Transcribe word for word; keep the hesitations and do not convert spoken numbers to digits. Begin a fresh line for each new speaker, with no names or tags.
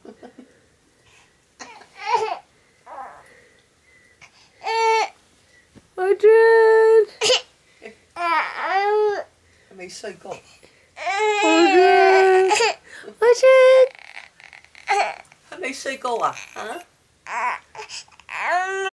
阿俊，
未睡過。
阿俊，阿俊，
係未睡過啊？嚇？